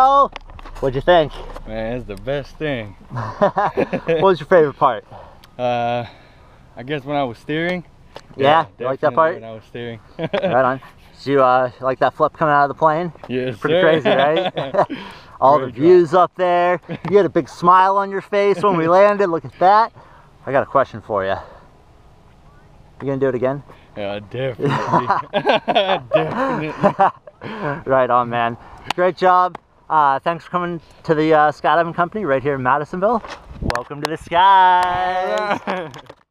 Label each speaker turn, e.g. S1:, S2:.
S1: go. What'd you think?
S2: Man, it's the best thing.
S1: What was your favorite part?
S2: I guess when I was steering.
S1: Yeah, you like that part?
S2: When I was steering.
S1: Right on. Did you like that flip coming out of the plane?
S2: Yes,
S1: pretty
S2: sir.
S1: crazy, right? All the views up there. You had a big smile on your face when we landed. Look at that. I got a question for you. You gonna do it again?
S2: Yeah, definitely. Definitely.
S1: Right on, man. Great job. Thanks for coming to the skydiving company right here in Madisonville. Welcome to the skies.